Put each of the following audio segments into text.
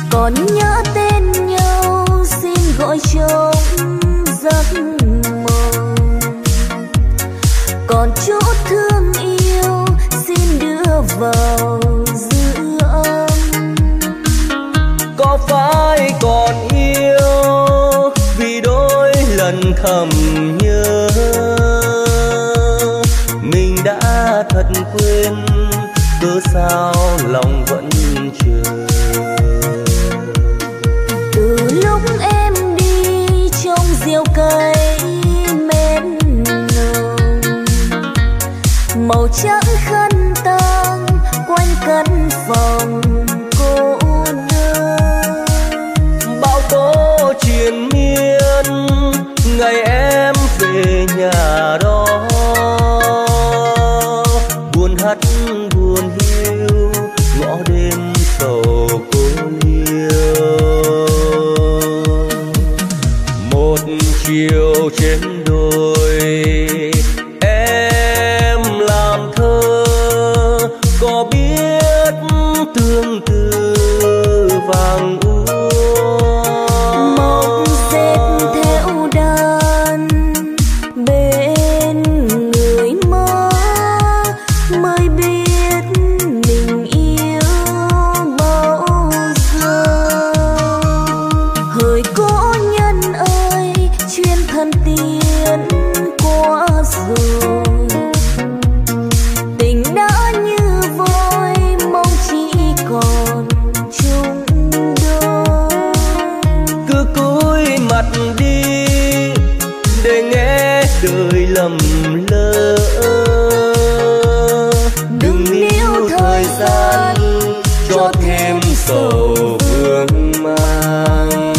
còn nhớ tên nhau xin gọi trong giấc mộng, còn chút thương yêu xin đưa vào dư âm. Có phải còn yêu vì đôi lần thầm nhớ, mình đã thật quên cớ sao lòng vẫn chờ. Từ lúc em đi trong diều cây mến nồng, màu trắng khăn tang quanh căn phòng cô đơn. Bao tố triền miên ngày em về nhà đó, buồn hắt buồn hiu ngõ đêm sầu cô liêu. Một chiều trên đồi em làm thơ, có biết tương tư vàng úa. Mộng dệt theo đàn bên người mơ, mới biết mình yêu bao giờ. Hỡi cố nhân ơi chuyên thân tiến qua rồi, tình đã như vơi mong chỉ còn chung đôi. Cứ cúi mặt đi để nghe đời lầm lỡ, đừng níu thời gian cho thêm sầu vương mang.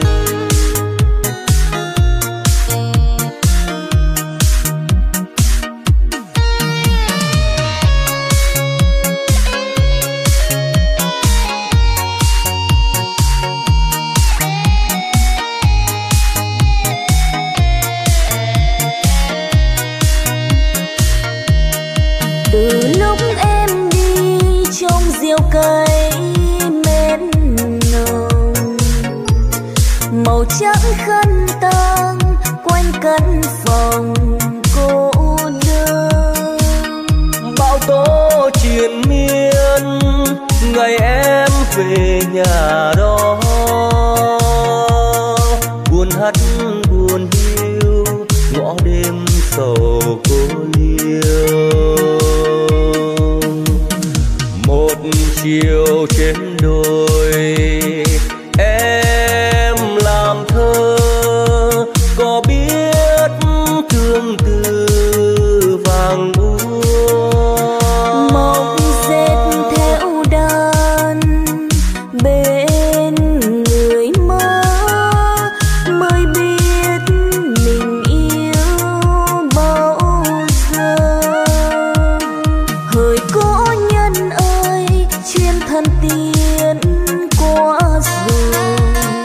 Từ lúc em đi trong diều cây mến nồng, màu trắng khăn tang quanh căn phòng cô đơn. Bao tố triền miên ngày em về nhà đó, buồn hắt buồn hiu ngõ đêm sầu cô liêu. Một chiều trên đồi em làm thơ, có biết thương tư vàng úa. Mộng dệt theo đàn bên người mơ, mới biết mình yêu bao giờ. Hỡi cố nhân ơi chuyên thân tiến qua rồi,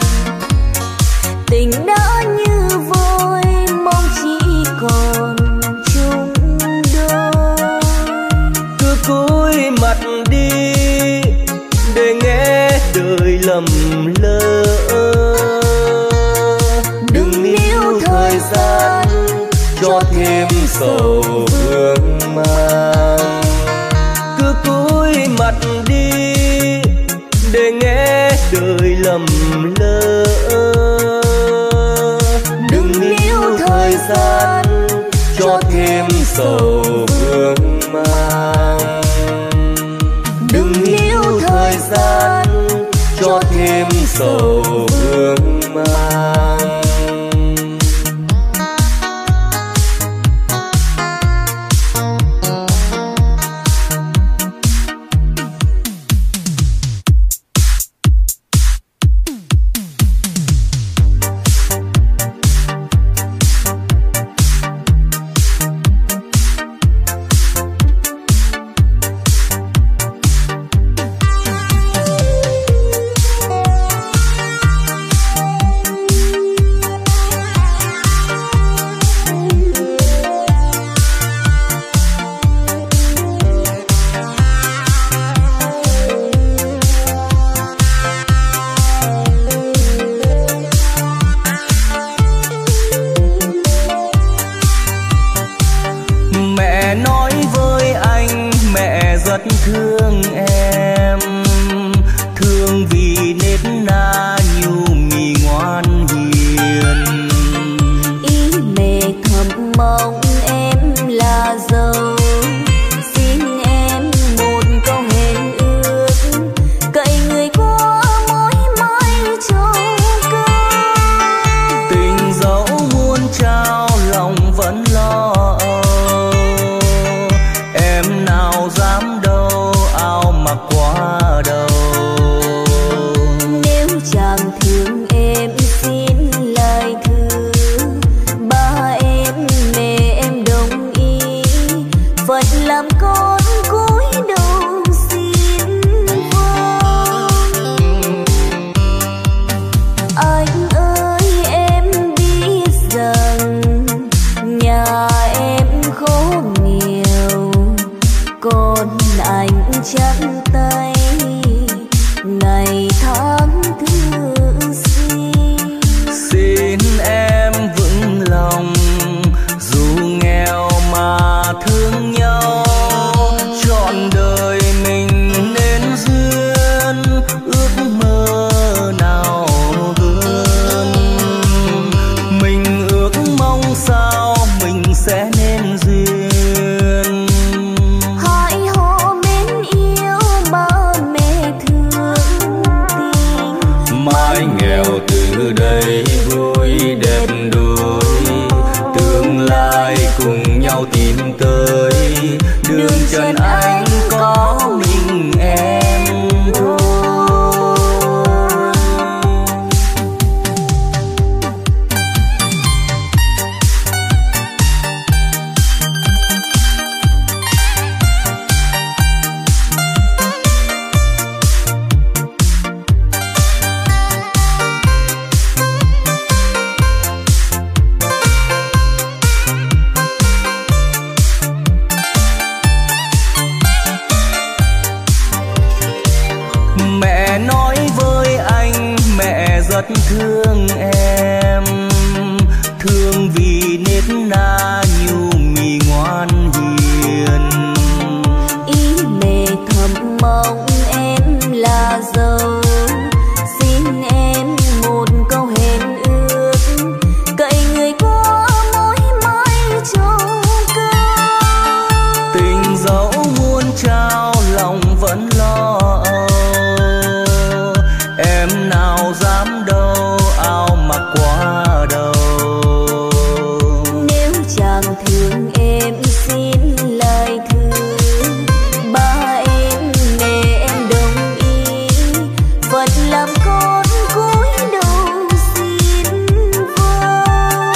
tình đã như vơi mong chỉ còn chung đôi. Cứ cúi mặt đi để nghe đời lầm lỡ, đừng níu thời gian cho thêm sầu vương mang. Cứ cúi mặt đi để nghe đời lầm lỡ, đừng níu thời gian cho thêm sầu vương mang. Đừng níu thời gian cho thêm sầu vương mang. rất thương em, thương vì nết na nhu mì ngoan hiền. Ý mẹ thầm mong em là dâu, xin em một câu hẹn ước, cậy người qua mối mái trông cao. Tình dẫu muôn trao lòng vẫn lo âu, em nào dám đâu ao mặc quá đầu. Nếu chàng thương em xin lời thương, ba em mẹ em đồng ý, Phật làm con cúi đầu xin vâng.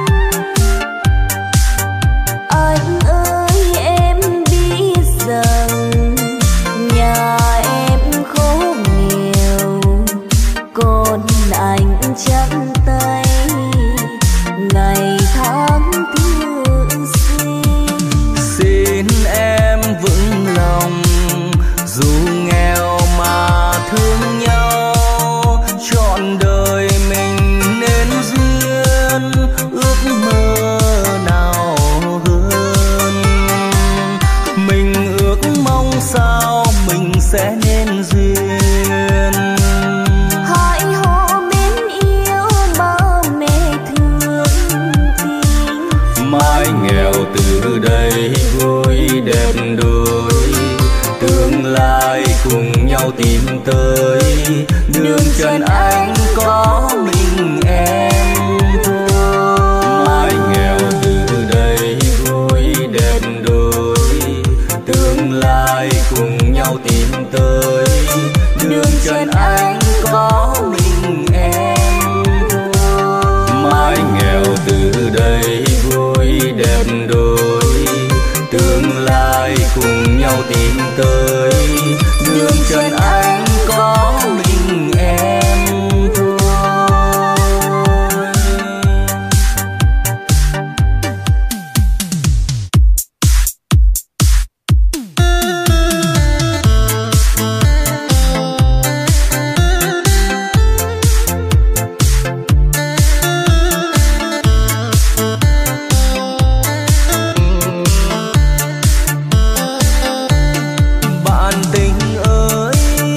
Anh ơi em biết rằng nhà em khổ nghèo, còn anh trắng tay ngày tháng thương xin. Xin em vững lòng dù nghèo mà thương nhau, trọn đời mình nên duyên ước mơ nào hơn. Mình ước mong sao mình sẽ nên duyên. Hãy hò mến yêu ba mẹ thương tình, Mãi nghèo từ đây vui đẹp đôi, tương lai cùng nhau tìm tới. Đường trần anh có mình em thôi. Mãi nghèo từ đây vui đẹp đôi, tương lai cùng nhau tìm tới. Đường trần anh có mình em thôi. Mãi nghèo từ đây vui đẹp đôi, tương lai cùng nhau tìm tới. Đường trần anh có mình em thôi. Bạn tình ơi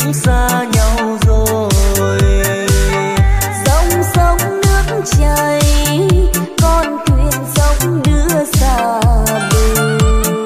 xa nhau rồi. Dòng sông nước chảy, con thuyền sông đưa xa bờ.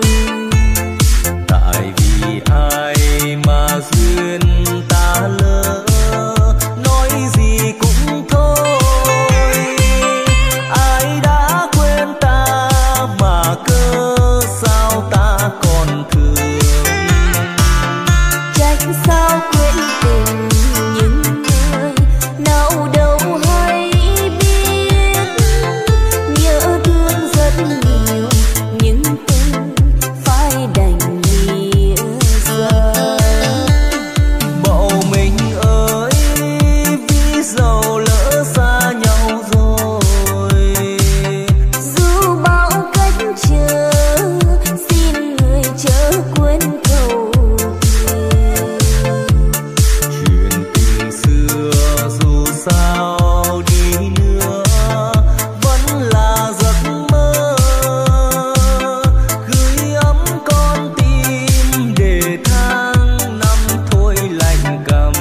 Tại vì ai mà duyên ta lỡ, nói gì cũng thôi. Ai đã quên ta mà cớ sao ta còn thương. Trách sao quên tình những người nào đâu hay biết. Nhớ thương rất nhiều nhưng tình phải đành lìa giờ. Bầu mình ơi, vì dẫu lỡ xa nhau rồi. Dù bao cách chờ, xin người chớ quên cầu thề. Chuyện tình xưa dù sao đi nữa vẫn là giấc mơ. Gửi ấm con tim để tháng năm thôi lạnh cầm.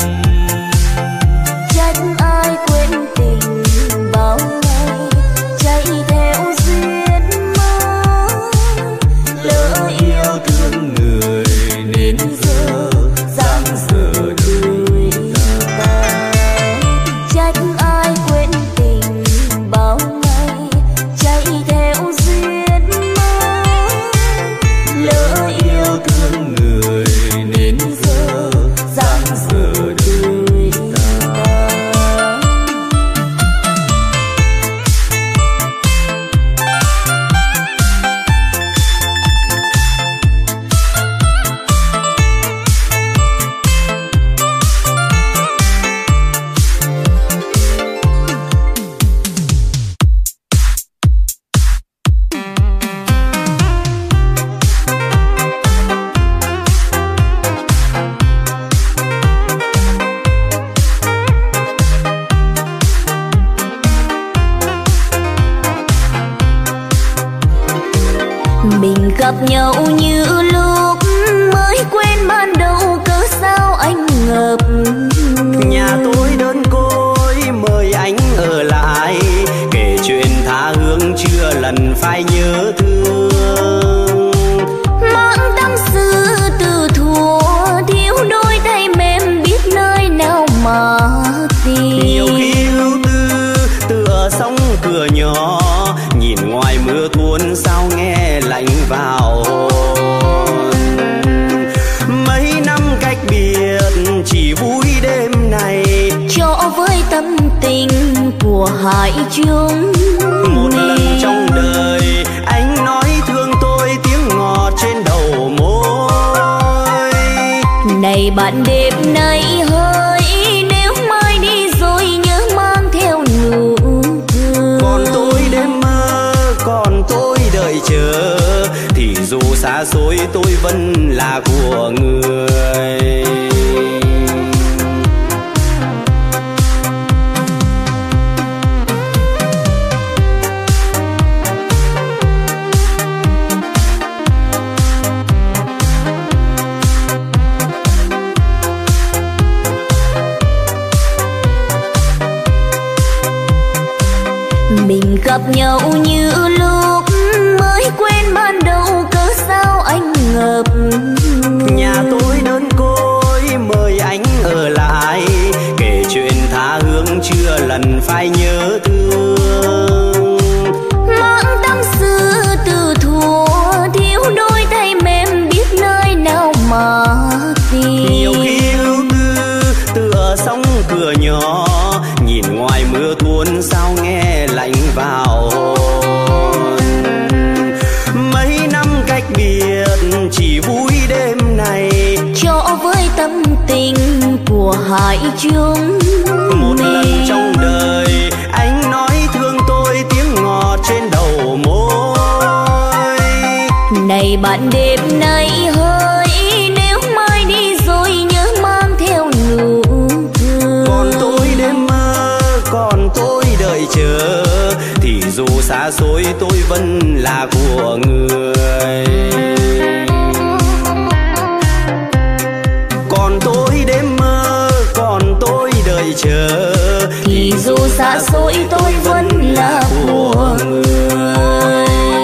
Trách ai quên tình bao ngày, chạy theo duyên mơ. Lỡ yêu thương người nên giờ dang dở đôi ta. Trách ai quên tình bao ngày, chạy theo duyên mơ. Lỡ yêu thương người nên giờ dang dở đôi ta. Mình gặp nhau như lúc mới quen ban đầu, cớ sao anh ngập Nhà tôi đơn côi mời anh ở lại, kể chuyện tha hương chưa lần phai nhớ thương. mang tâm sự từ thuở, thiếu đôi tay mềm biết nơi nào mà tìm. Nhiều khi ưu tư tựa sóng cửa nhỏ, nhìn ngoài mưa tuôn sao nghe lạnh vào hồn. Mấy năm cách biệt chỉ vui đêm này, cho với tâm tình của hai chúng một mình. lần trong đời anh nói thương tôi tiếng ngọt trên đầu môi. Này bạn đêm nay hỡi, nếu mai đi rồi nhớ mang theo nụ cười. Còn tôi đêm mơ, còn tôi đợi chờ, thì dù xa xôi tôi vẫn là của người. Mình gặp nhau như lúc mới quen ban đầu, cớ sao anh ngập Nhà tôi đơn côi mời anh ở lại, kể chuyện tha hương chưa lần phai nhớ thương. mang tâm sự từ thuở, thiếu đôi tay mềm biết nơi nào mà tìm. Nhiều khi ưu tư tựa sóng cửa nhỏ, nhìn ngoài mưa tuôn sao nghe lạnh vào hồn. Mấy năm cách biệt chỉ vui đêm này, cho với tâm tình của hai chúng một mình. lần trong đời anh nói thương tôi tiếng ngọt trên đầu môi. Này bạn đêm nay hỡi, nếu mai đi rồi nhớ mang theo nụ cười. Còn tôi đêm mơ, còn tôi đợi chờ, thì dù xa xôi tôi vẫn là của người. Còn tôi đêm đợi chờ thì dù xa xôi tôi vẫn là của người.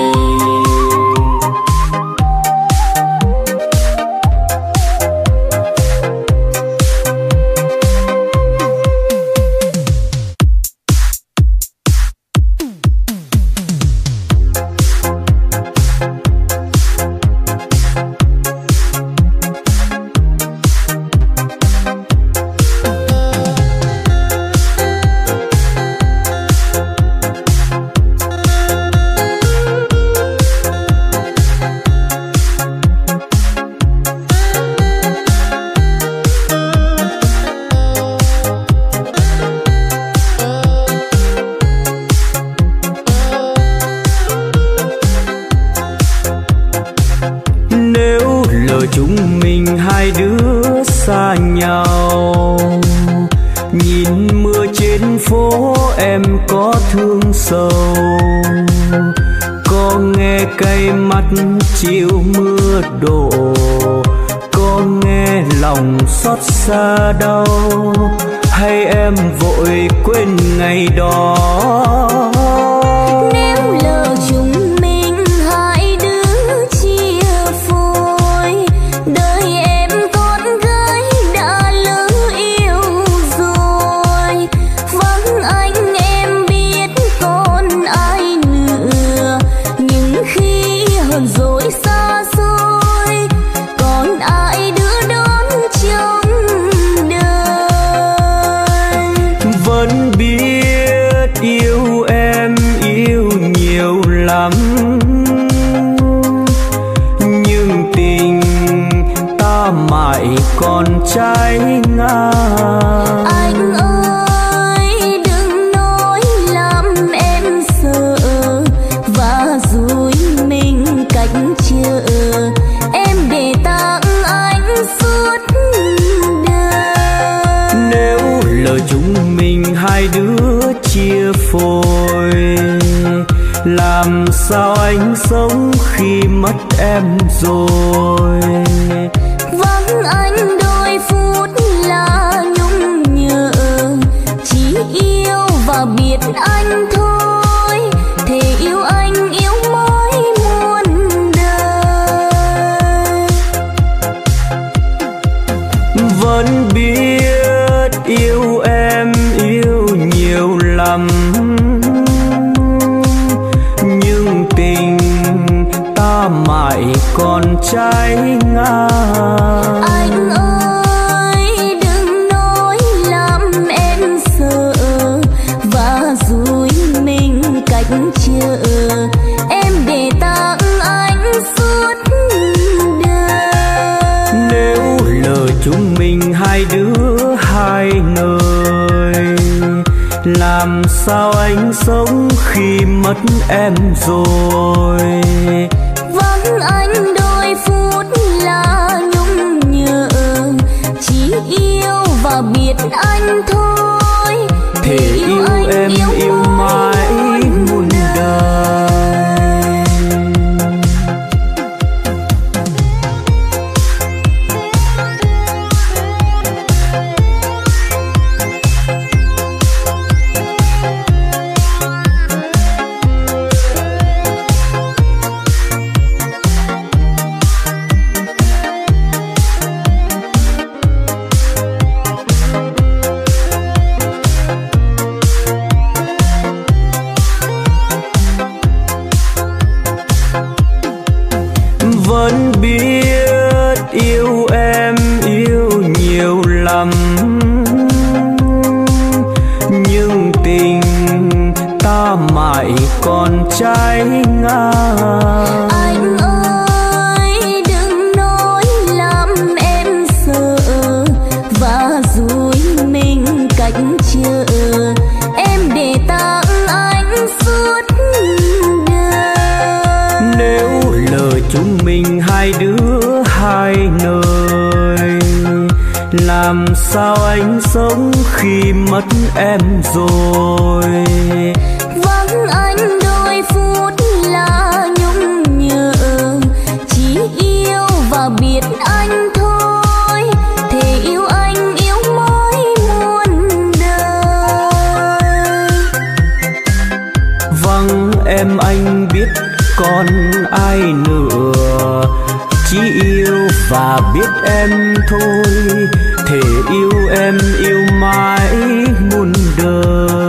chúng mình hai đứa xa nhau. Nhìn mưa trên phố em có thương sầu, có nghe cay mắt chiều mưa đổ, có nghe lòng xót xa đau, hay em vội quên ngày đó. Nếu lỡ chúng mình hai đứa chia phôi, đời em con gái đã lỡ yêu rồi. Vắng anh em biết còn ai nữa, nhưng khi hờn dỗi xa xôi, còn ai đứa đón trong đời. Vẫn biết yêu em yêu nhiều lắm, nhưng tình ta mãi còn trái ngang. Anh ơi đừng nói làm em sợ, và dối mình cách chờ em để tặng anh suốt đời. Nếu lỡ chúng mình hai đứa chia phôi, làm sao anh sống khi mất em rồi. Vắng anh đôi phút là nhung nhớ, chỉ yêu và biết anh thôi, thề yêu anh yêu mãi muôn đời. Vẫn biết yêu em yêu nhiều lắm, nhưng tình ta mãi còn trái ngang. Anh ơi đừng nói làm em sợ, và dối mình cách chờ em để tặng anh suốt đời. Nếu lỡ chúng mình hai đứa hai nơi, làm sao anh sống khi mất em rồi. Vắng anh đôi phút là nhung nhớ, chỉ yêu và biết anh thôi, thề yêu anh em yêu mãi muôn đời. Vẫn biết yêu em yêu nhiều lắm, nhưng tình ta mãi còn trái ngang. Anh ơi đừng nói làm em sợ, và dối mình cách chờ em để tặng anh suốt đời. Nếu lỡ chúng mình hai đứa hai nơi, làm sao anh sống khi mất em rồi. Vắng anh đôi phút là nhung nhớ, chỉ yêu và biết anh thôi, thề yêu anh yêu mãi muôn biết em thôi, thề yêu em yêu mãi muôn đời.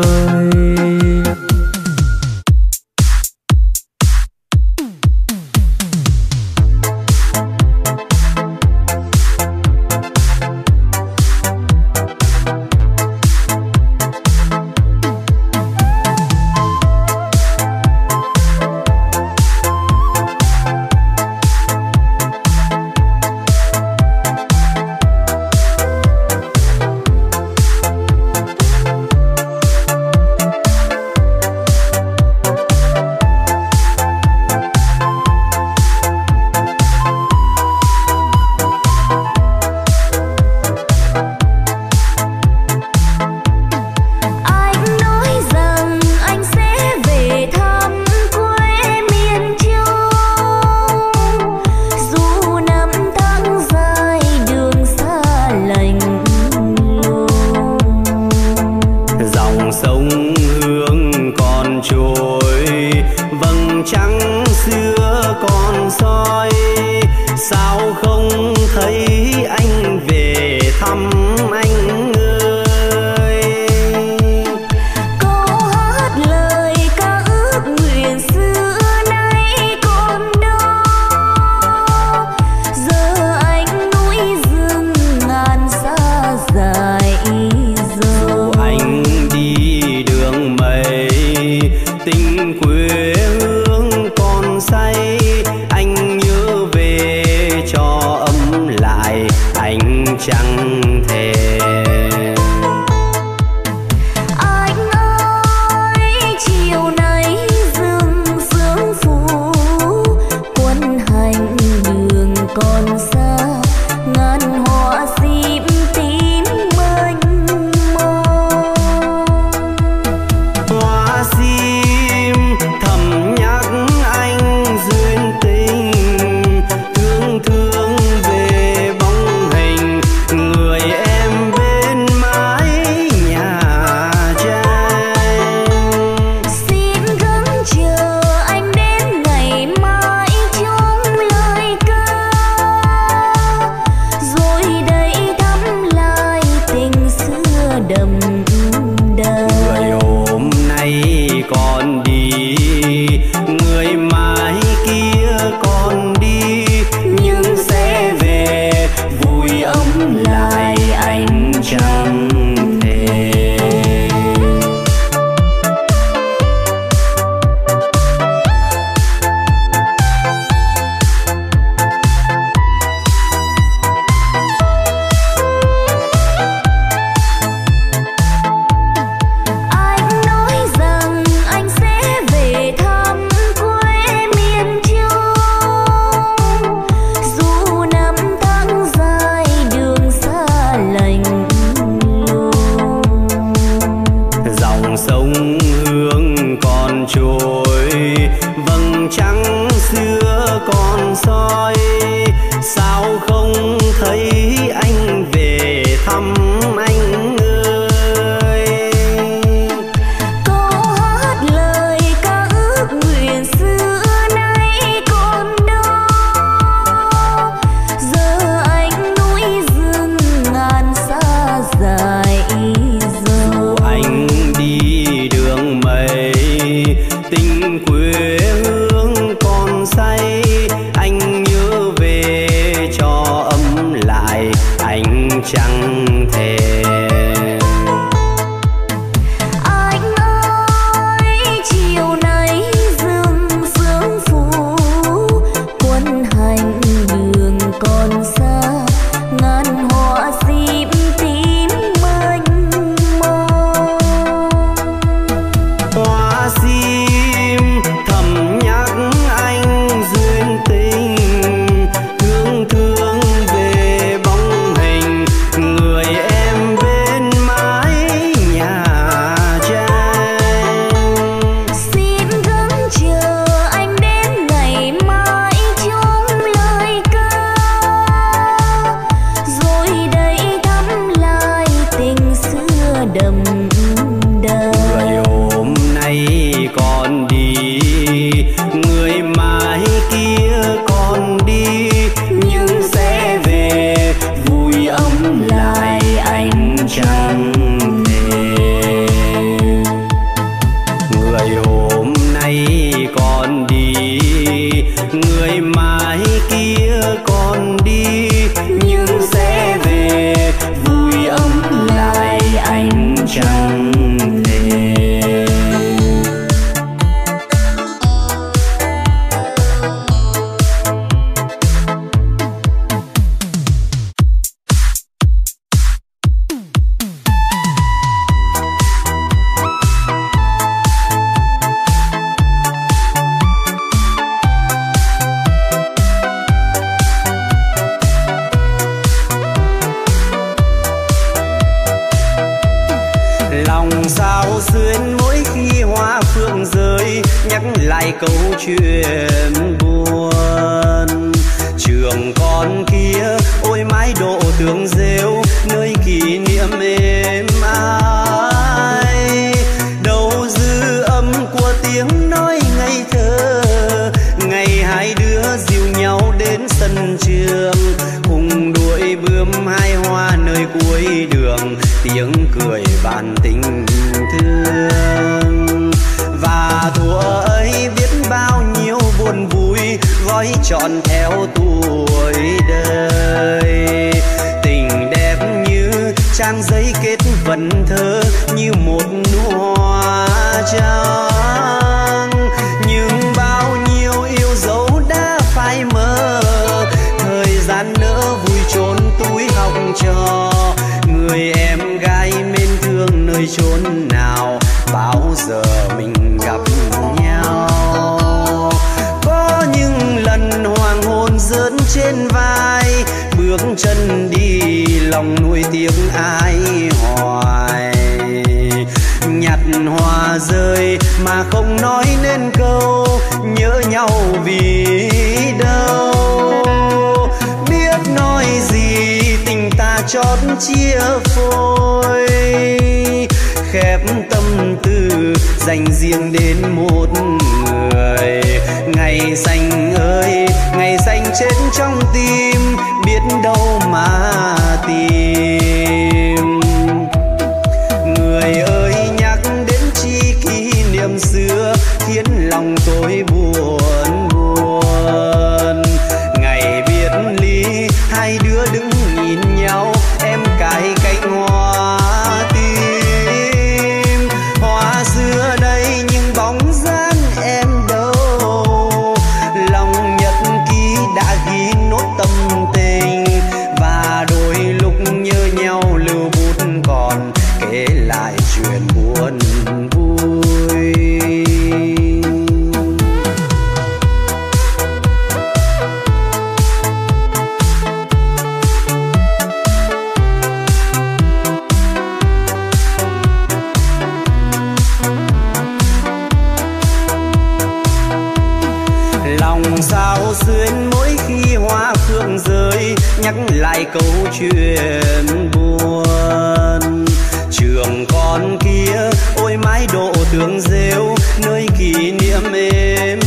Thương về bóng hình người em bên lòng sao xuyên mỗi khi hoa phượng rơi, nhắc lại câu chuyện buồn. Trường con kia ôi mái độ tường rêu, nơi kỷ niệm êm ái. Đâu dư âm của tiếng nói ngây thơ, ngày hai đứa dìu nhau đến sân trường, cùng đuổi bướm hai hoa nơi cuối đường, tiếng cười bàn tình thương. Và thuở ấy biết bao nhiêu buồn vui, gói trọn theo tuổi đời. Tình đẹp như trang giấy kết vần thơ, như một nụ hoa trắng. Nhưng bao nhiêu yêu dấu đã phai mờ, thời gian nỡ vui trốn túi học trò. Người em gái mến thương nơi chốn nào, bao giờ mình gặp nhau. Có những lần hoàng hôn rớn trên vai, bước chân đi lòng nuối tiếng ai hoài. Nhặt hoa rơi mà không nói nên câu, nhớ nhau vì đâu. Biết nói gì tình ta chót chia phôi, khép tâm tư dành riêng đến một người. Ngày xanh ơi ngày xanh chết trong tim, biết đâu mà tìm. Người ơi nhắc đến chi kỷ niệm xưa, khiến lòng tôi buồn buồn. Ngày biệt ly hai đứa đứng nhìn nhau, em cài cánh hoa tim. Hoa xưa đây nhưng bóng dáng em đâu, lòng nhật ký đã ghi nốt tâm tình. Và đôi lúc nhớ nhau lưu bút còn kể lại chuyện buồn vui. Lòng sao xuyên mỗi khi hoa phượng rơi, nhắc lại câu chuyện buồn. Trường con kia ôi mái độ tường rêu, nơi kỷ niệm êm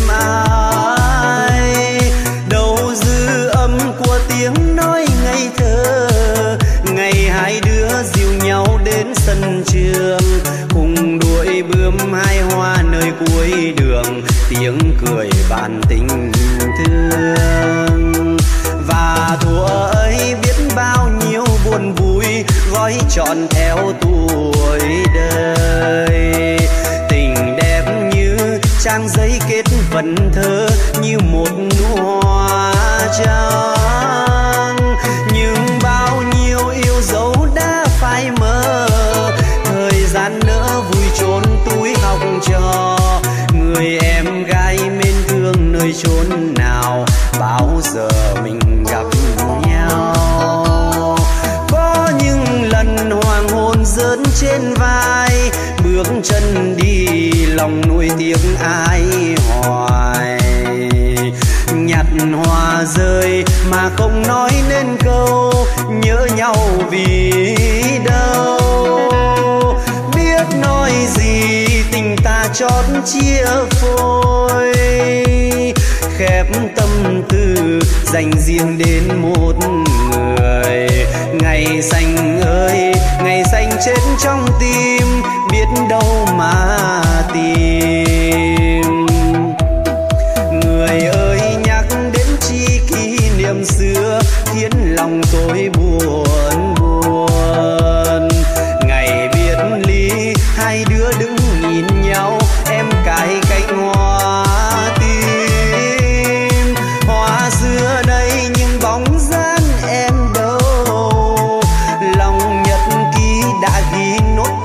ái. Đâu dư âm của tiếng nói ngây thơ, ngày hai đứa dìu nhau đến sân trường, cùng đuổi bướm hai hoa nơi cuối đường, tiếng cười bàn tình thương. Và thuở ấy biết bao nhiêu buồn vui, gói trọn theo tuổi đời. Tình đẹp như trang giấy kết vần thơ, như một nụ hoa trắng. Nhưng bao nhiêu yêu dấu đã phai mờ, thời gian nỡ vui trốn túi học trò. Người em gái mến thương nơi chốn nào, bao giờ mình gặp nhau. Có những lần hoàng hôn rớn trên vai, bước chân đi lòng nuối tiếng ai hoài. Nhặt hoa rơi mà không nói nên câu, nhớ nhau vì đâu. Biết nói gì tình ta chót chia phôi, khép tâm tư dành riêng đến một người. Ngày xanh ơi ngày xanh chết trong tim, biết đâu mà tìm. Người ơi nhắc đến chi kỷ niệm xưa, khiến lòng tôi buồn buồn. Ngày biệt ly hai đứa đứng nhìn nhau, em cài cánh hoa tim. Hoa xưa đây nhưng bóng dáng em đâu, lòng nhật ký đã ghi nốt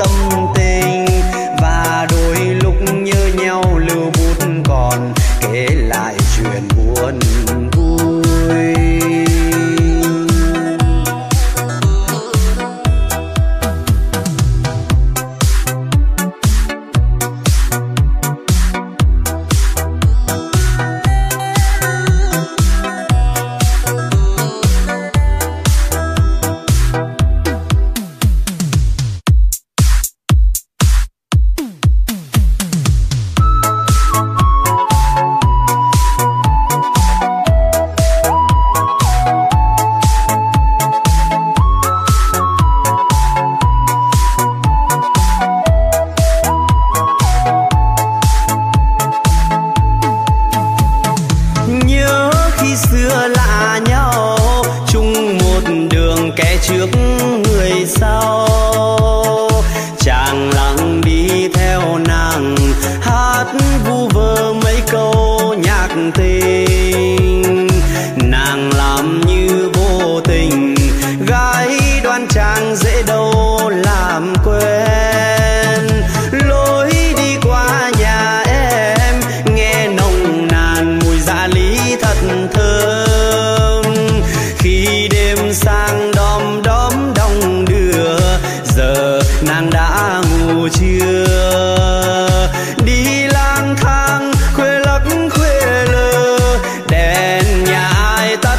đâu làm quen. Lối đi qua nhà em nghe nồng nàn mùi dạ lý thật thơm. Khi đêm sang đom đóm đong đưa, giờ nàng đã ngủ chưa? Đi lang thang khuya lắc khuya lơ, đèn nhà ai tắt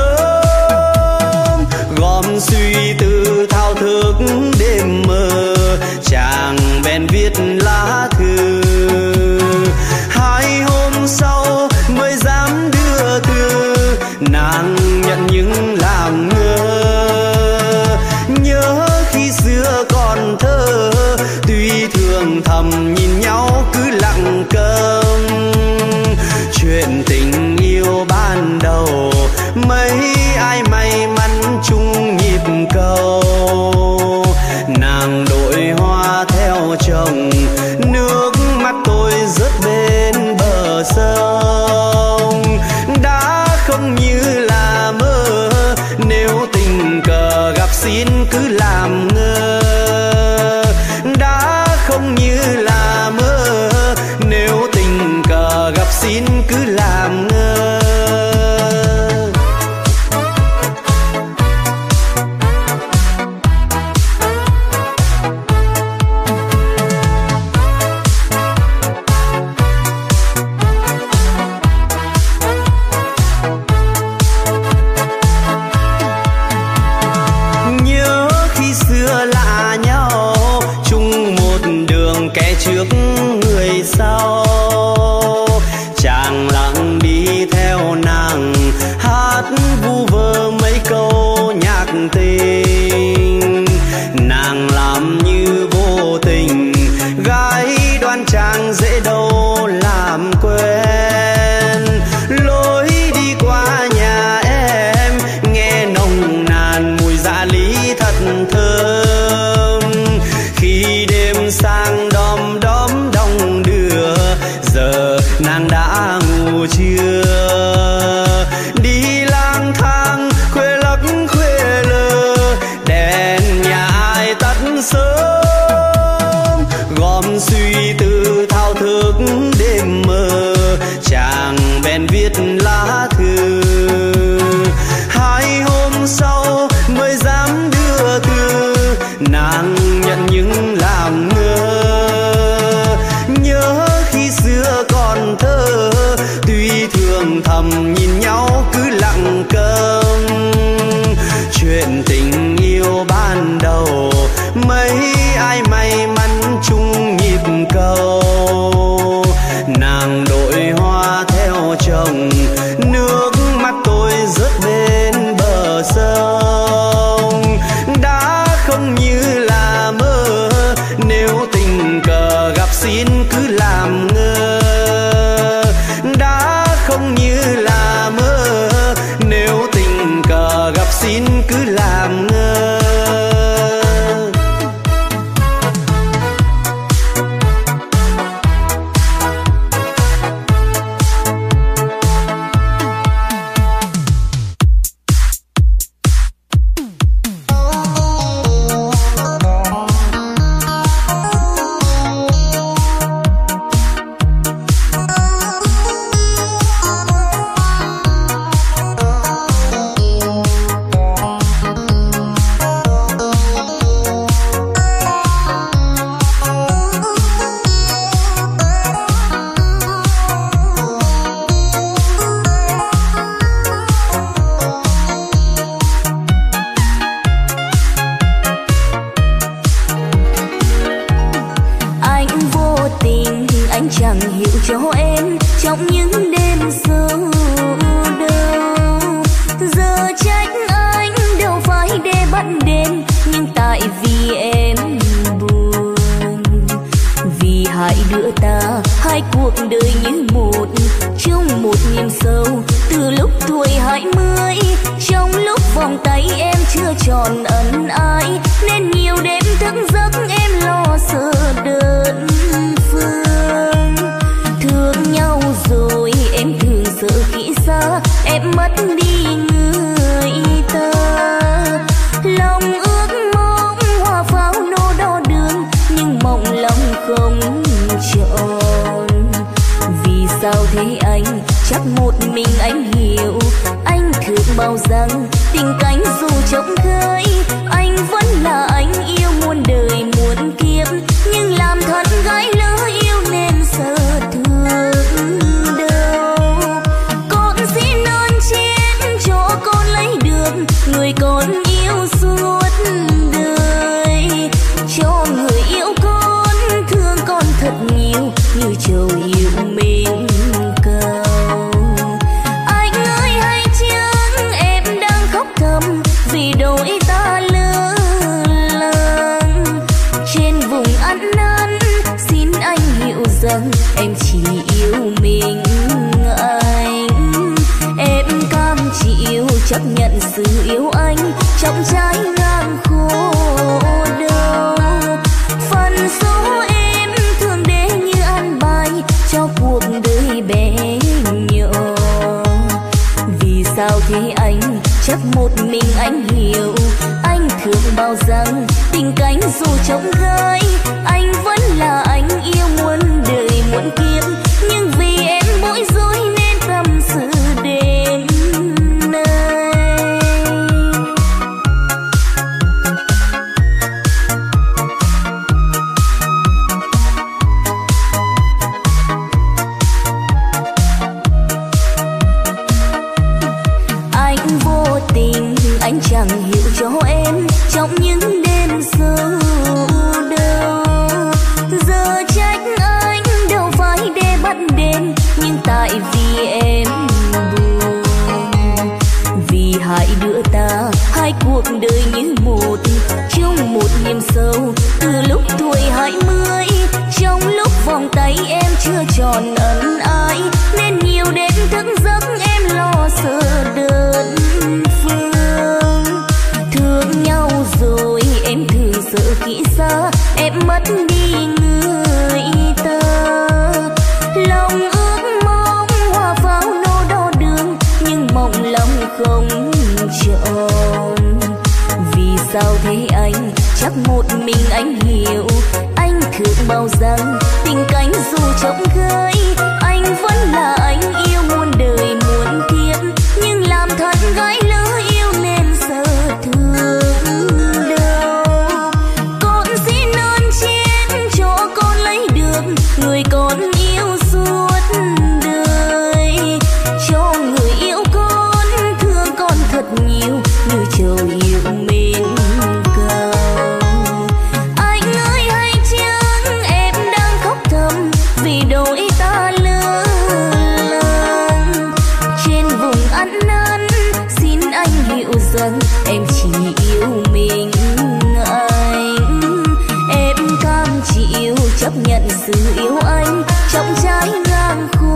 sớm. Gom suy tư thao thức đêm mơ, chàng bèn viết lá thư. 2 hôm sau mới dám đưa thư, nàng nhận những làm ngơ. Nhớ khi xưa còn thơ, tuy thường thầm nhìn nhau cứ lặng câm. Chuyện tình yêu ban đầu mấy ai may mắn chung nhịp cầu. Nàng đội hoa theo chồng, nước mắt tôi rớt bên bờ sông. Đã không như là mơ, nếu tình cờ gặp xin cứ làm ngơ. Đã không như là mơ, nếu tình cờ gặp xin cứ làm ngơ. Nhớ khi xưa lạ nhau, chung một đường kẻ trước người sau. Chàng lặng đi theo nàng, hát vu vơ mấy câu nhạc tình. Nàng làm như vô tình, gái đoan trang dễ đâu làm quen. Lối đi qua nhà em nghe nồng nàn mùi dạ lý thật thơm. Khi đêm sang đom đóm đong đưa, giờ nàng đã ngủ chưa? Đi lang thang khuya lắc khuya lơ, đèn nhà ai tắt sớm. Gom suy tư thao thức đêm mơ, chàng bèn viết lá thư. 2 hôm sau mới dám đưa thư, nàng nhận những làm ngơ. Nhớ khi xưa còn thơ, tuy thường thầm nhìn nhau cứ lặng câm. Chuyện tình yêu ban đầu mấy ai may mắn chung nhịp cầu. Nàng đội hoa theo chồng, nước mắt tôi rớt bên bờ sông. Đã không như là mơ, nếu tình cờ gặp xin cứ làm ngơ. Đã không như là mơ, nếu tình cờ gặp xin cứ làm ngơ. Em mất đi người ta, lòng ước mong chắc một mình anh hiểu. Anh thường bảo rằng tình cánh dù trống khơi, anh vẫn là anh yêu muôn đời muôn kiếp. Nhưng làm thân gái lỡ yêu nên sợ thương đâu. Con xin ơn trên cho con lấy được người con yêu suốt đời. Cho người yêu con thương con thật nhiều như trầu yêu mình cầu. Anh ơi hay chăng em đang khóc thầm vì đôi ta lỡ làng. Trên vùng ăn năn xin anh hiểu rằng em chỉ yêu mình anh. Em cam chịu chấp nhận sự yêu anh trong trái ngang khổ đau. Phần số em thường để như ăn bài cho cuộc đời bé nhỏ. Vì sao thế anh chắc một mình anh hiểu. Anh thường bảo rằng tình cánh dù trống gai, anh vẫn là anh yêu muôn đời muôn kiếp. Nhưng vì em bối rối nên tâm sự đêm nay. Anh vô tình anh chẳng hiểu cho em trong những đêm sâu đau. Giờ trách anh đâu phải để bắt đêm, nhưng tại vì em buồn. Vì hai đứa ta hai cuộc đời như một, chung một niềm sâu từ lúc tuổi 20. Trong lúc vòng tay em chưa tròn ân ái, nên nhiều đêm thức giấc em lo sợ đơn phương. Thương nhau rồi em thường sợ kỹ xa em mất đi người ta. Lòng ước mong hoa pháo nô đo đường, nhưng mộng lòng không trọn. Vì sao thế anh chắc một mình anh hiểu. Anh thường bảo rằng tình cánh dù trống khơi, anh vẫn là anh yêu muôn đời muôn kiếp. Nhưng làm thật gái lỡ yêu nên sợ thương đau. Con xin ơn trên cho con lấy được người con yêu suốt đời. Cho người yêu con thương con thật nhiều như trầu yêu mình cầu. Anh ơi hay chăng em đang khóc thầm vì đôi ta lỡ làng. Trên vùng ăn năn xin anh hiểu rằng em chỉ yêu mình anh. Em cam chịu chấp nhận sự yêu anh trong trái ngang khổ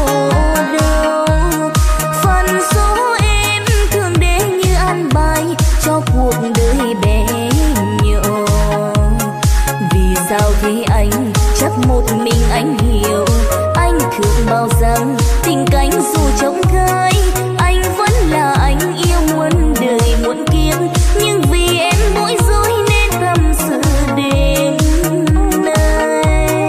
đau. Phần số em thường để như ăn bài cho cuộc đời bé nhỏ. Vì sao thế anh chắc một mình anh hiểu. Anh thường bảo rằng tình cánh dù trống gai, anh vẫn là anh yêu muôn đời muôn kiếp. Nhưng vì em bối rối nên tâm sự đêm nay.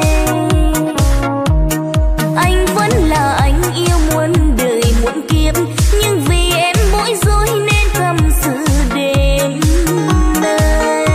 Anh vẫn là anh yêu muôn đời muôn kiếp. Nhưng vì em bối rối nên tâm sự đêm nay.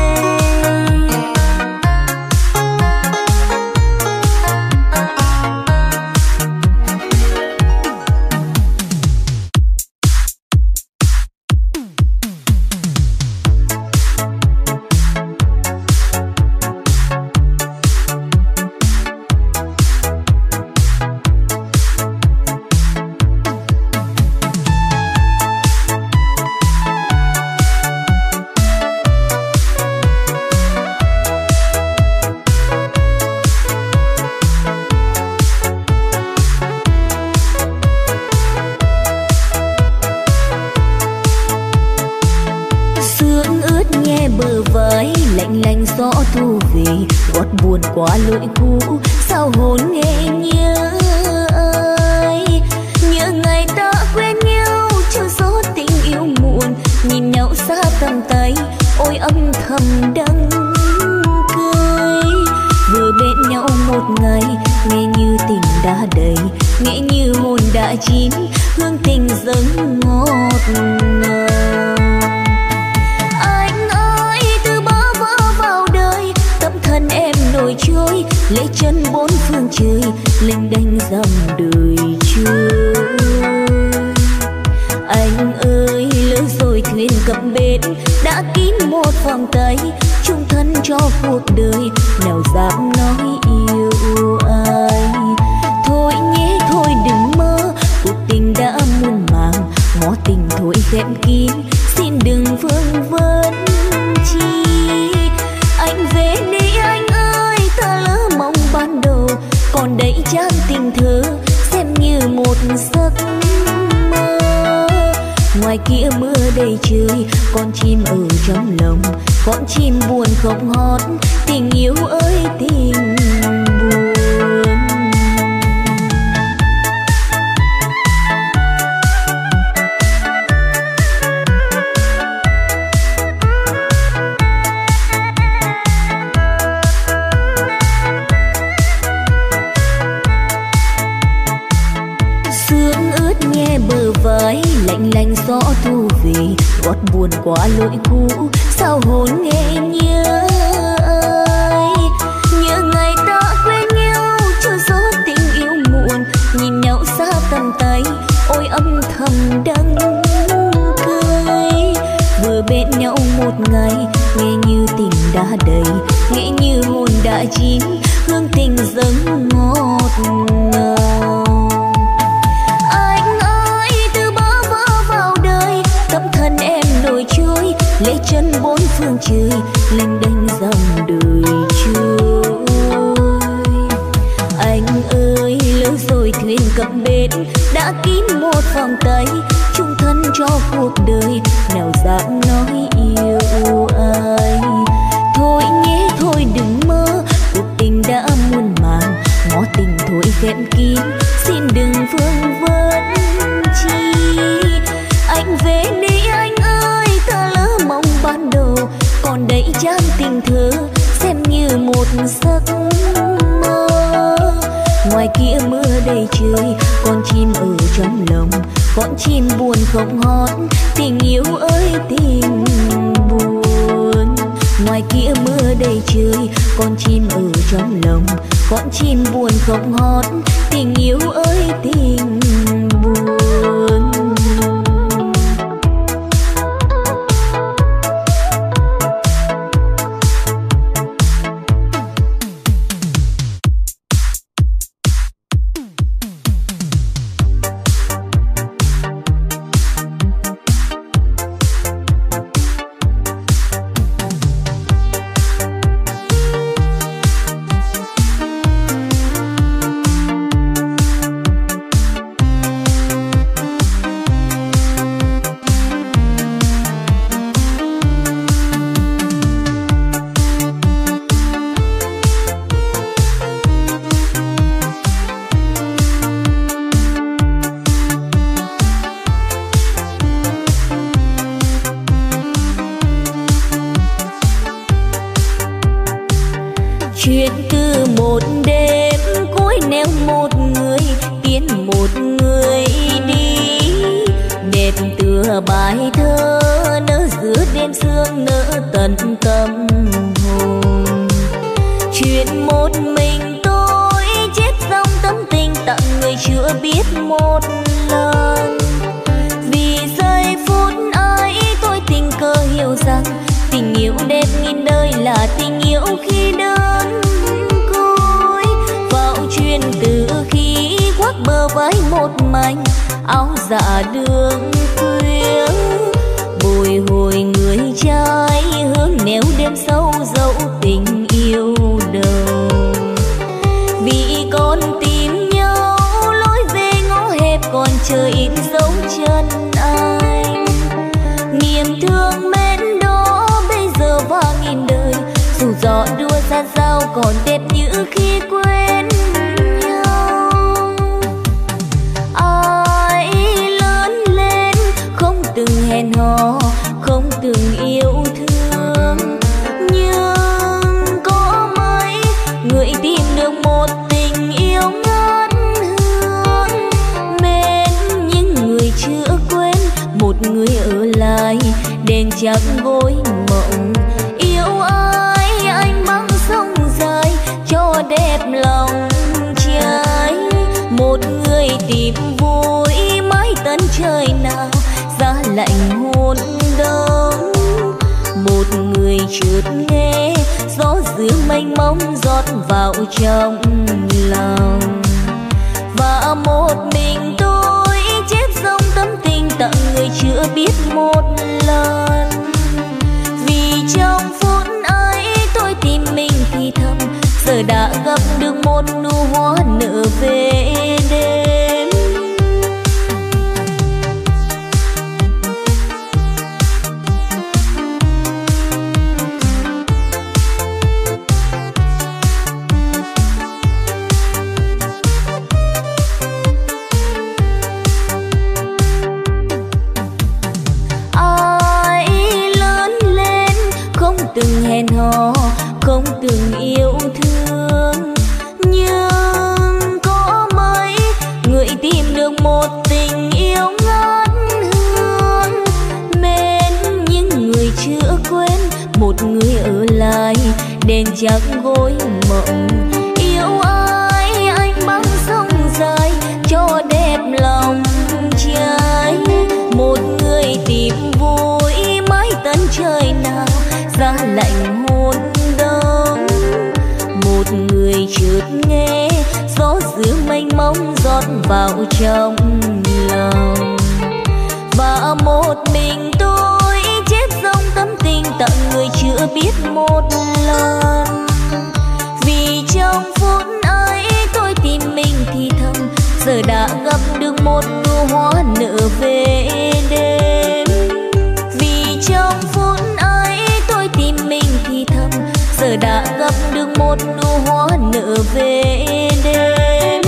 Lạnh lạnh gió thu về gót buồn qua lối cũ. Sao hồn nghe nhớ ai, nhớ ngày ta quen nhau cho gió tình yêu muộn. Nhìn nhau xa tầm tay ôi âm thầm đắng cười. Vừa bên nhau một ngày nghe như tình đã đầy, nghe như hồn đã chín, hương tình dâng ngọt ngào. Anh ơi từ bơ vơ vào đời, tâm thân em nổi trôi, lấy chân bốn phương trời, lênh đênh dòng đời trôi. Anh ơi lỡ rồi thuyền cập bến, đã kín một vòng tay, chung thân cho cuộc đời, nào dám nói yêu ai. Thôi nhé thôi đừng mơ, cuộc tình đã muôn màng, ngõ tình thôi khép kín, xin đừng vương vấn chi. Anh về đi anh ơi, ta lỡ mong ban đầu, còn đây trang tình thơ xem như một giấc mơ. Ngoài kia mưa đầy trời, con chim ở trong lòng, con chim buồn không hót, tình yêu ơi tình buồn. Sương ướt nhẹ bờ vai, lạnh lạnh gió thu về, gót buồn quá lỗi cũ, sao hồn nghe nhớ ai. Nhớ ngày ta quen nhau, cho gió tình yêu muộn, nhìn nhau xa tầm tay, ôi âm thầm đắng cay. Vừa bên nhau một ngày, nghe như tình đã đầy, nghe như hồn đã chín, hương tình dâng ngọt ngào. Thân em nổi trôi, lấy chân bốn phương trời, lênh đênh dòng đời trôi. Anh ơi lỡ rồi thuyền cập bến, đã kín một vòng tay, chung thân cho cuộc đời, nào dám nói yêu ai. Thôi nhé thôi đừng mơ, cuộc tình đã muôn màng, ngõ tình thôi khép kín, xin đừng vương vấn chi. Anh về đi anh ơi, ta lỡ mong ban đầu, còn đây trang tình thơ xem như một giấc mơ. Ngoài kia mưa đầy trời, con chim ở trong lòng, con chim buồn không hót, tình yêu ơi tình buồn. Ngoài kia mưa đầy trời, con chim ở trong lòng, con chim buồn không hót, tình yêu ơi tình buồn. Chuyện từ một đêm cuối neo một người, tiến một người đi, đẹp tựa bài thơ nở giữa đêm sương nở tận tâm hồn. Chuyện một mình tôi chép dòng tâm tình tặng người chưa biết một lần. Vì giây phút ấy tôi tình cờ hiểu rằng tình yêu đẹp nghìn đời là tình yêu khi đơn côi. Vào chuyện từ khi khoác bờ vai một mảnh áo dạ đường khuya, bồi hồi người trai hướng nẻo đêm sâu dẫu tình yêu đầu. Vì con tìm nhau lối về ngõ hẹp còn chờ in dấu chân anh. Niềm thương mến đó bây giờ và nghìn đời, dù gió đua ra sao còn đẹp như khi quen nhau. Ai lớn lên không từng hẹn hò, không từng yêu thương, nhưng có mấy người tìm được một tình yêu ngát hương. Mến chắc gối mộng. Yêu ai anh băng sông dài cho đẹp lòng trai. Một người tìm vui mãi tận trời nào giá lạnh hôn đông. Một người chợt nghe gió giữa mênh mông rót vào trong lòng. Và một mình tôi chép dòng tâm tình tặng người chưa biết một lần. Vì trong phút ấy tôi tìm mình thì thầm, giờ đã gặp được một nụ hoa nở về đêm. Từng hẹn hò, không từng yêu thương, nhưng có mấy người tìm được một tình yêu ngát hương. Mến những người chưa quên, một người ở lại đèn chắc gối mộng. Yêu ai anh băng sông dài cho đẹp lòng trai. Một người tìm vui mãi tận trời nào giá lạnh hôn đông. Một người chợt nghe gió giữa mênh mông rót vào trong lòng. Và một mình tôi chép dòng tâm tình tặng người chưa biết một lần. Vì trong phút ấy tôi tìm mình thì thầm, giờ đã gặp được một nụ hoa nở về đêm. Vì trong phút tôi tìm mình thì thầm, giờ đã gặp được một nụ hoa nở về đêm.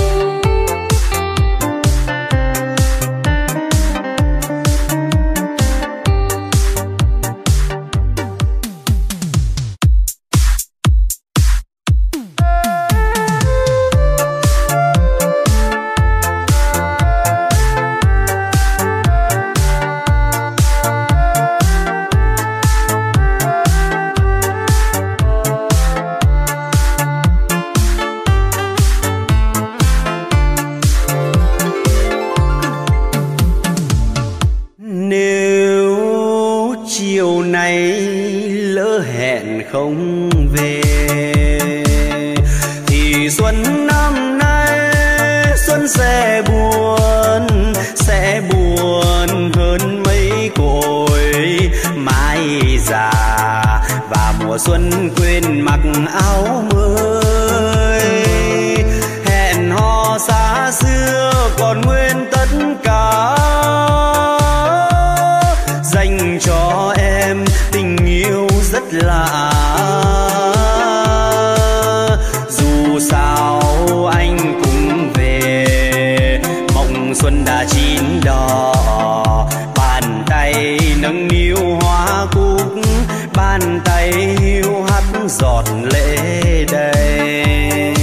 Không về thì xuân năm nay xuân sẽ buồn hơn mấy cội mai già. Và mùa xuân quên mặc áo mới, hẹn hò xa xưa còn nguyên tất cả, dành cho em tình yêu rất lạ. Dù sao anh cũng về, mộng xuân đã chín đỏ. Bàn tay nâng niu hoa cúc, bàn tay hiu hắt giọt lệ đầy.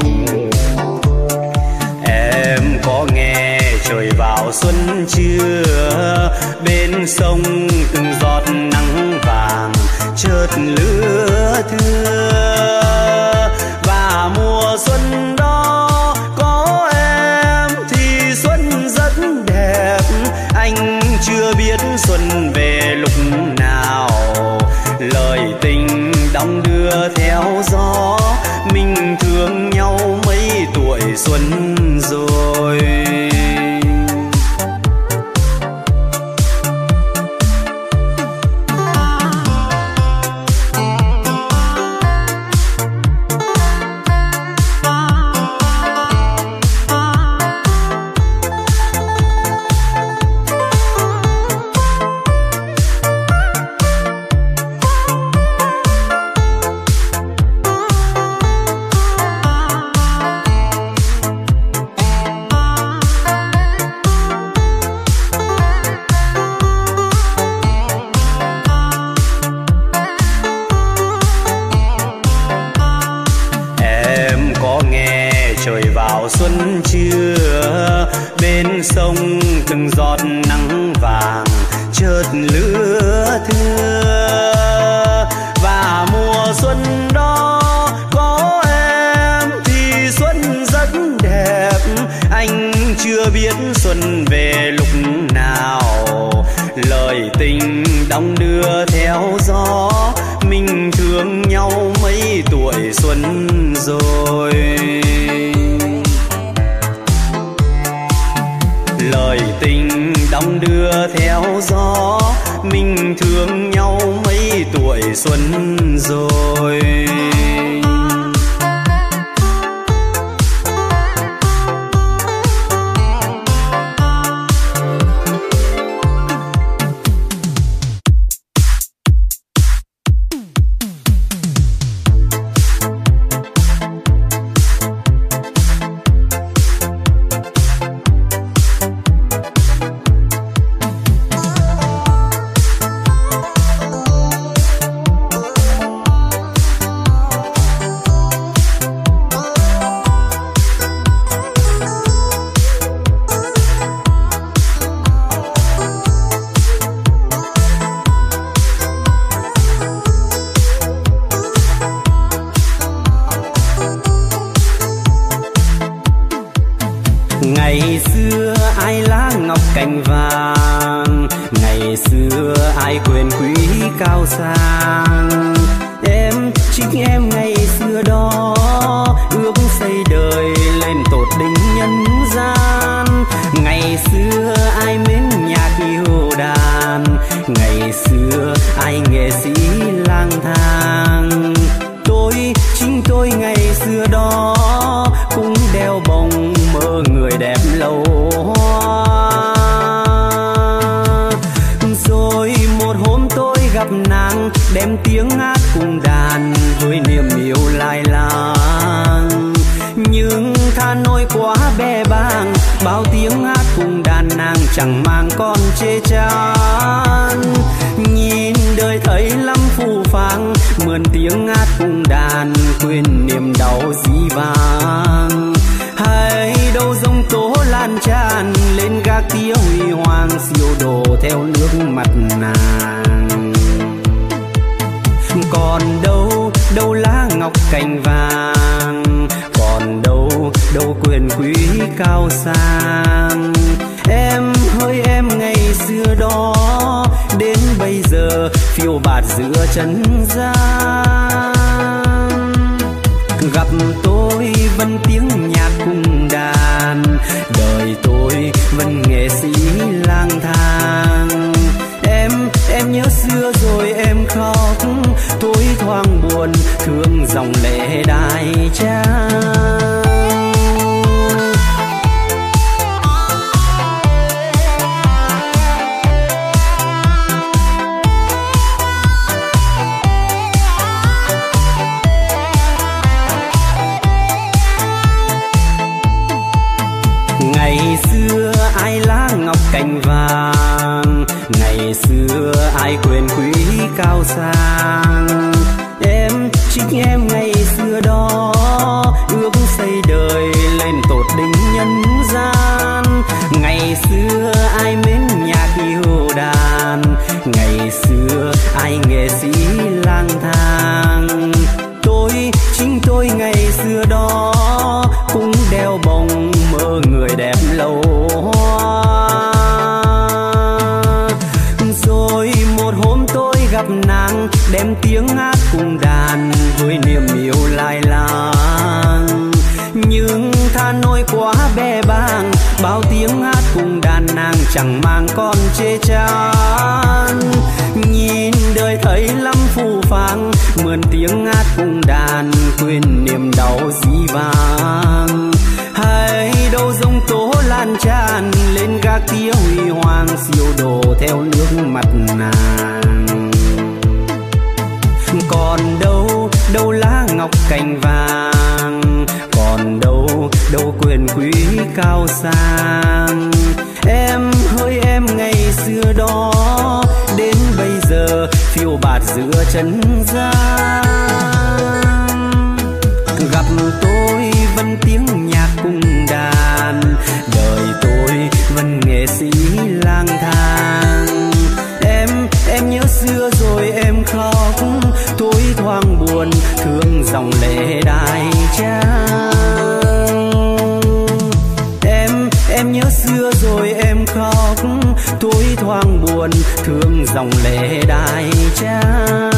Em có nghe trời vào xuân chưa? Bên sông từng giọt nắng vàng chợt lứa thưa. Và mùa xuân đó có em thì xuân rất đẹp. Anh chưa biết xuân về lúc nào, lời tình đong đưa theo gió. Mình thương nhau mấy tuổi xuân rồi. Xuân chưa? Bên sông từng giọt nắng vàng chợt lứa thưa. tình đong đưa theo gió, mình thương nhau mấy tuổi xuân rồi. Lời tình đong đưa theo gió, mình thương nhau mấy tuổi xuân rồi. Ngày xưa ai lá ngọc cành vàng, ngày xưa ai quyền quý cao sang. Em chính em ngày xưa đó, ước xây đời lên tột đỉnh nhân gian. Ngày xưa ai mến nhạc yêu đàn, ngày xưa ai nghệ sĩ lang thang. Chính tôi ngày xưa đó cũng đeo bồng mơ người đẹp lâu hoa. Rồi một hôm tôi gặp nàng, đem tiếng hát cùng đàn với niềm yêu lai láng. Nhưng tha nỗi quá bè bàng, bao tiếng hát cùng đàn nàng chẳng mang con chê chán. Nhìn đời thấy lắm phù phàng, mượn tiếng hát cùng đàn quên niềm đau dĩ vang. Hay đâu giông tố lan tràn lên gác tía huy hoàng, siêu đồ theo nước mặt nàng. Còn đâu lá ngọc cành vàng, còn đâu quyền quý cao sang. Em hỡi em ngày xưa đó, đến bây giờ phiêu bạt giữa trần gian. Gặp tôi vẫn tiếng nhạc cùng đàn, đời tôi vẫn nghệ sĩ lang thang. Em nhớ xưa rồi em khóc, tôi thoáng buồn thương dòng lệ đai trang. Ngày xưa ai lá ngọc cành vàng, ngày xưa ai quyền quý cao sang. Em chính em ngày xưa đó, ước xây đời lên tột đỉnh nhân gian. Ngày xưa ai mến nhạc yêu đàn, ngày xưa ai nghệ sĩ lang thang. Chính tôi ngày xưa đó cũng đeo bồng mơ người đẹp lâu hoa. Rồi một hôm tôi gặp nàng, đem tiếng hát cùng đàn với niềm yêu lai láng. Nhưng tha nỗi quá bè bàng, bao tiếng hát cùng đàn nàng chẳng mang con chê chán. Nhìn đời thấy lắm phù phàng, mượn tiếng hát cùng đàn quên niềm đau dĩ vang. Hay đâu giông tố lan tràn lên gác tía huy hoàng, siêu đồ theo nước mặt nàng. Còn đâu lá ngọc cành vàng, còn đâu quyền quý cao sang. Em hỡi em ngày xưa đó, đến bây giờ phiêu bạt giữa trần gian. Gặp tôi vẫn tiếng nhạc cùng đàn, đời tôi vẫn nghệ sĩ lang thang. Em nhớ xưa rồi em khóc, tôi thoáng buồn thương dòng lệ đai trang. Em nhớ xưa rồi em khóc, thôi thoáng buồn thương dòng lệ đại trang.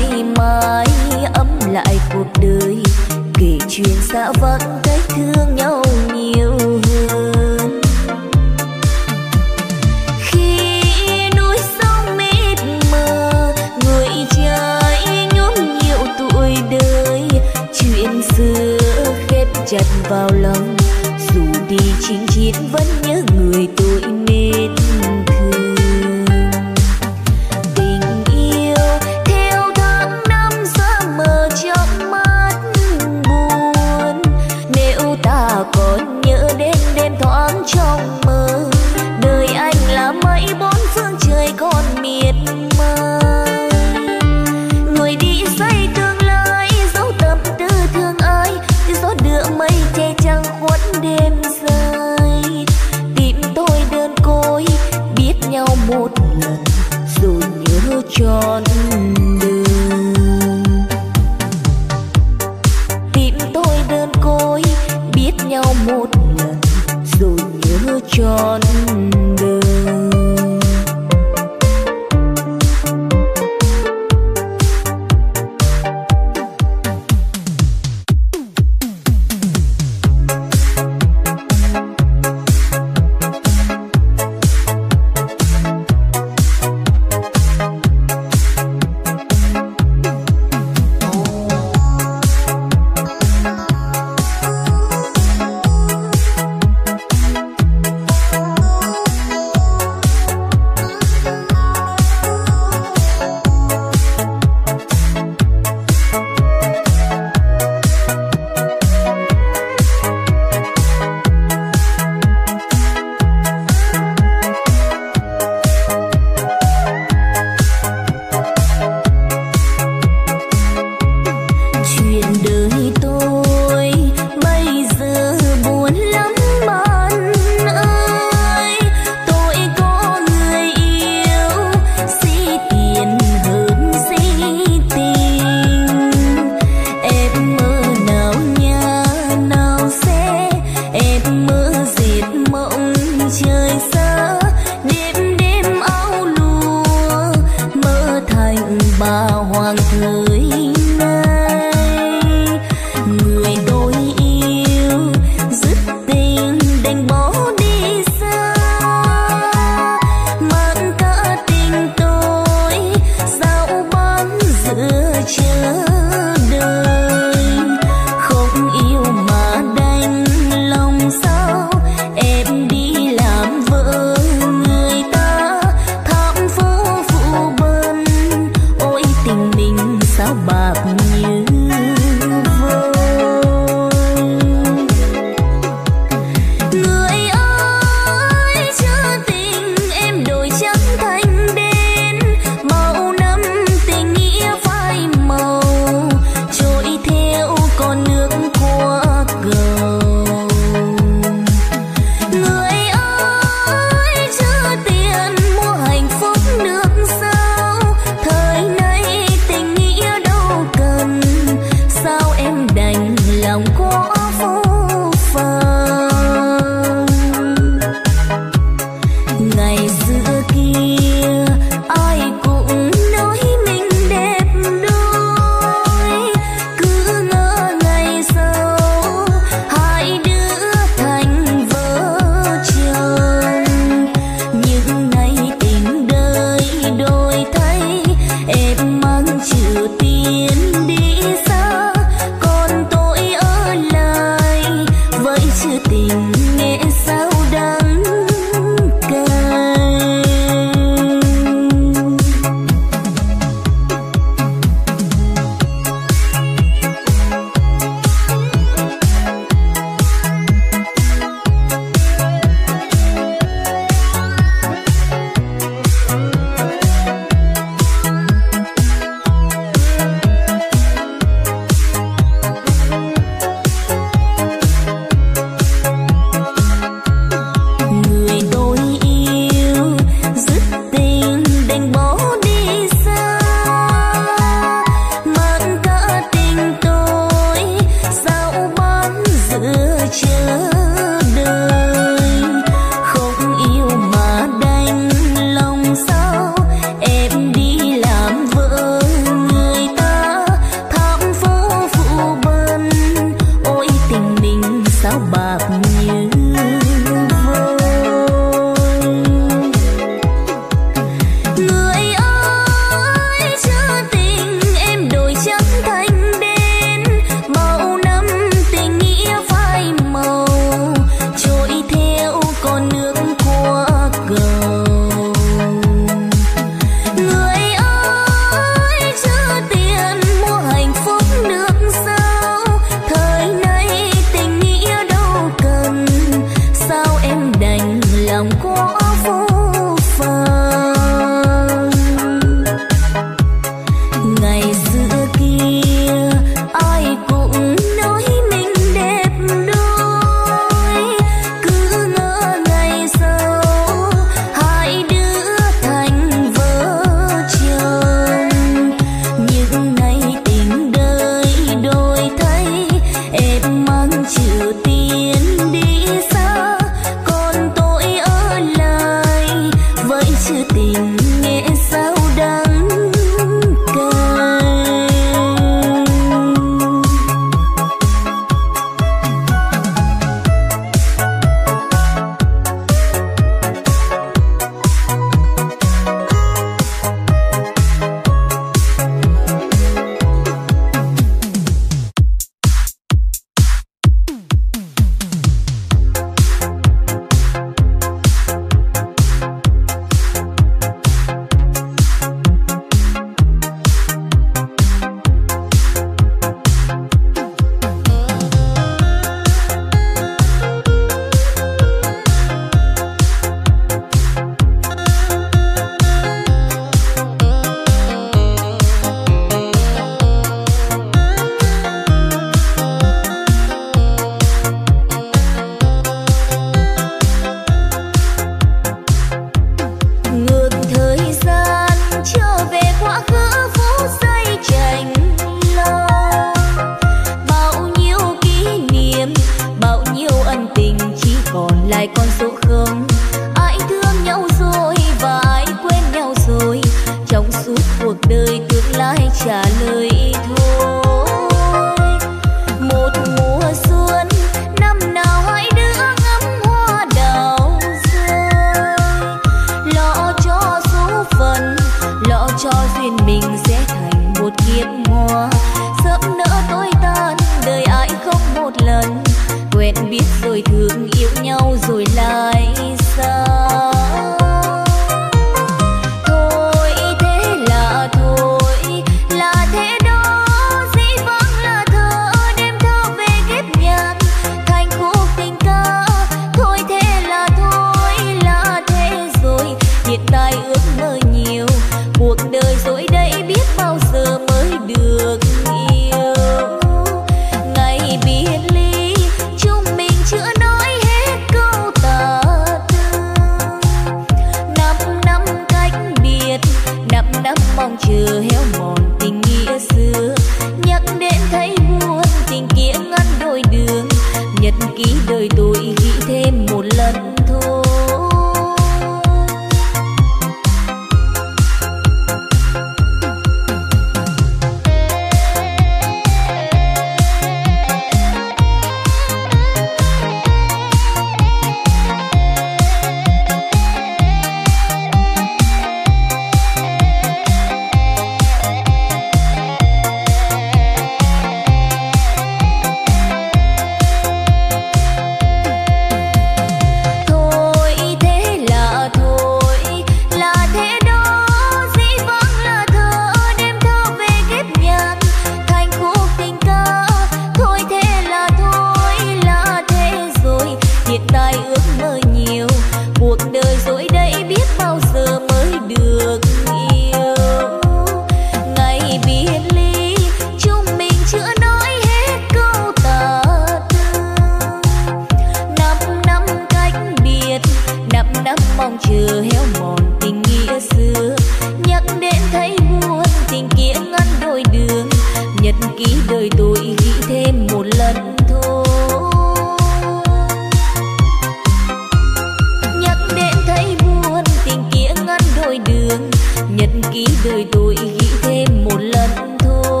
nhật ký đời tôi ghi thêm một lần thôi.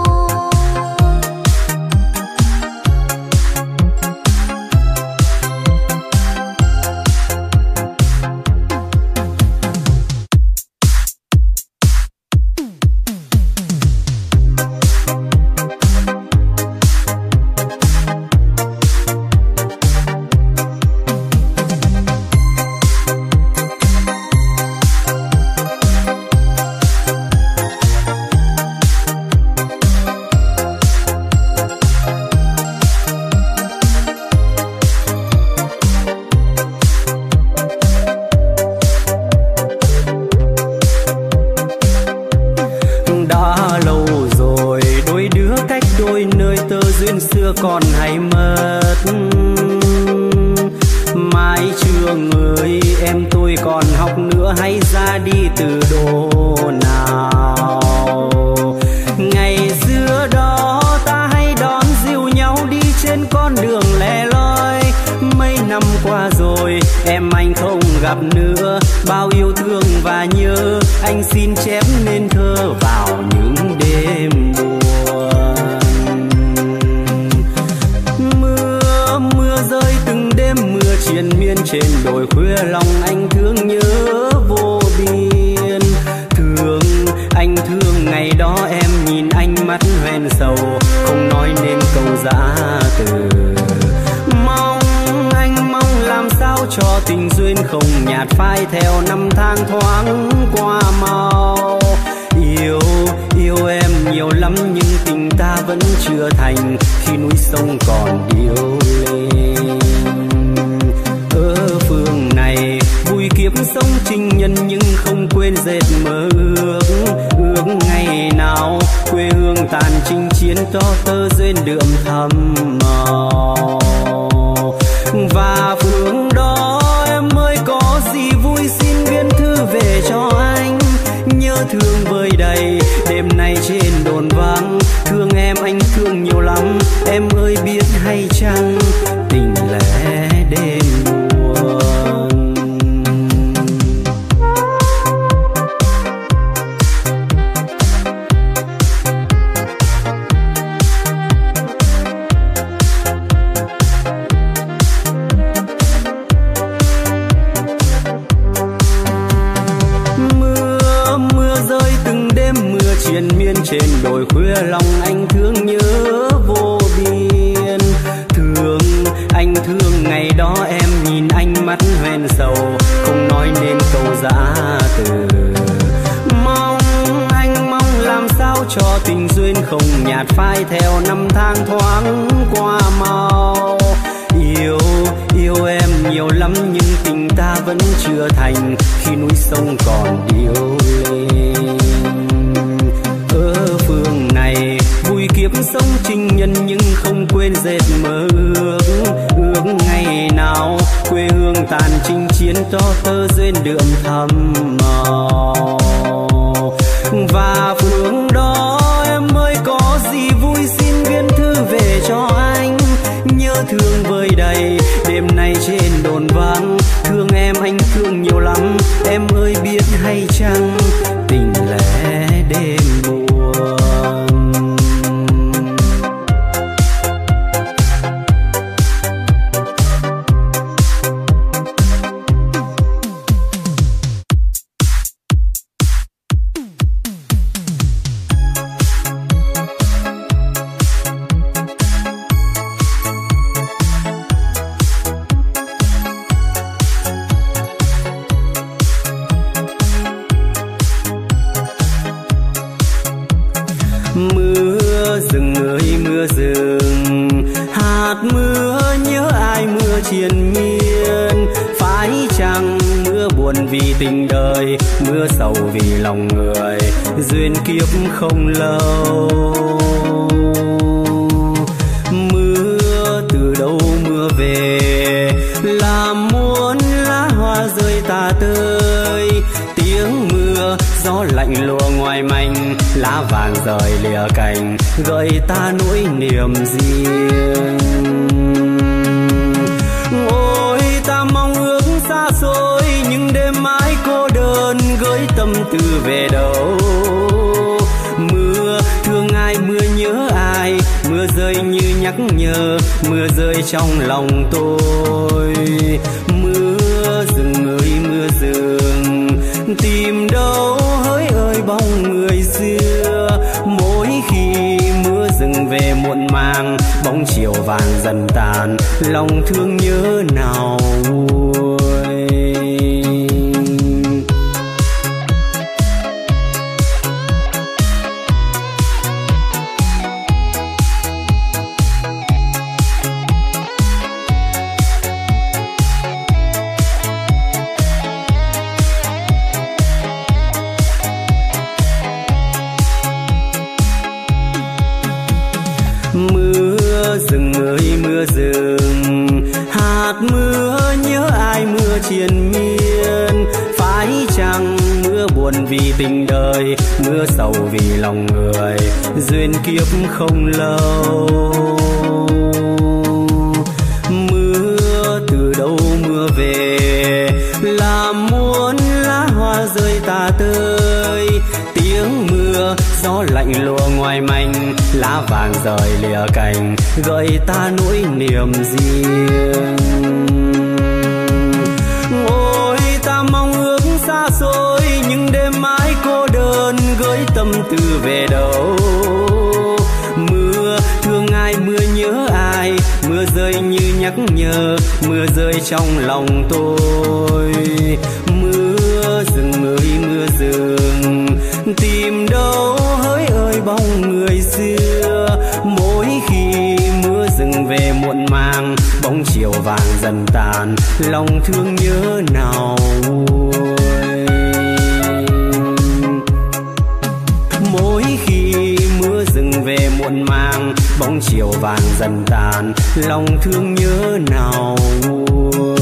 Còn hay mất mái trường ơi, em tôi còn học nữa hay ra đi từ độ nào? Ngày xưa đó ta hay đón dìu nhau đi trên con đường lẻ loi. Mấy năm qua rồi em anh không gặp nữa, bao yêu thương và nhớ anh xin chép nên thơ vào những đêm buồn. Mưa rơi từng đêm, mưa triền miên trên đồi khuya, lòng anh thương nhớ vô biên. Thương anh thương ngày đó em nhìn anh mắt hoen sầu, không nói nên câu giã từ. Anh mong làm sao cho tình duyên không nhạt phai theo năm tháng thoáng qua mau. Yêu em nhiều lắm nhưng tình ta vẫn chưa thành, khi núi sông còn điêu lên. Ở phương này vui kiếp sống trinh nhân nhưng không quên dệt mơ ước ngày nào quê hương tàn chinh chiến cho tơ duyên đượm thầm màu. Và phương đó em ơi có gì vui xin viết thư về cho anh, nhớ thương vơi đầy đêm nay trên đồn vắng. Thương em anh thương nhiều lắm em ơi biết hay chăng, tình lẽ đêm buồn. Triền miên trên đồi khuya, lòng anh thương nhớ vô biên. Thương anh thương ngày đó em nhìn anh mắt hoen sầu, không nói nên câu giã từ. Anh mong làm sao cho tình duyên không nhạt phai theo năm tháng thoáng qua mau. Yêu em nhiều lắm nhưng tình ta vẫn chưa thành, khi núi sông còn điêu lên. Ở phương này vui kiếp sống trinh nhân nhưng không quên dệt mơ ước ngày nào quê hương tàn chinh chiến cho tơ duyên đượm thầm màu. Và phương đó em ơi có gì vui xin viết thư về cho anh, nhớ thương vơi đầy đêm nay trên đồn vắng. Thương em anh thương nhiều lắm em ơi biết hay chăng, tình lẽ đêm buồn. Mưa rừng ơi mưa rừng, hạt mưa nhớ ai mưa triền miên. Phải chăng mưa buồn vì tình đời, mưa sầu vì lòng người, duyên kiếp không lâu. Mưa từ đâu mưa về, làm muôn lá hoa rơi tả tơi. Tiếng mưa gió lạnh lùa ngoài manh, lá vàng rời lìa cành, gợi ta nỗi niềm riêng. Ôi ta mong ước xa xôi, nhưng đêm mãi cô đơn gửi tâm tư về đâu. Mưa thương ai, mưa nhớ ai, mưa rơi như nhắc nhở, mưa rơi trong lòng tôi. Mưa rừng ơi mưa rừng, tìm đâu hỡi ơi bóng người xưa. Mỗi khi mưa rừng về muộn màng, bóng chiều vàng dần tàn, lòng thương nhớ nào nguôi. Mưa rừng ơi mưa rừng, hạt mưa nhớ ai mưa triền miên. Phải chăng mưa buồn vì tình đời, mưa sầu vì lòng người, duyên kiếp không lâu. Mưa từ đâu mưa về, làm muôn lá hoa rơi tả tơi. Tiếng mưa gió lạnh lùa ngoài manh, lá vàng rời lìa cành, gợi ta nỗi niềm riêng. Ôi ta mong ước xa xôi, nhưng đêm mãi cô đơn, gửi tâm tư về đâu. Mưa thương ai, mưa nhớ ai, mưa rơi như nhắc nhở, mưa rơi trong lòng tôi. Mưa rừng ơi mưa rừng, tìm đâu hỡi ơi bóng người xưa. Mỗi khi mưa rừng về muộn màng, bóng chiều vàng dần tàn, lòng thương nhớ nào nguôi. Mỗi khi mưa rừng về muộn màng, bóng chiều vàng dần tàn, lòng thương nhớ nào nguôi.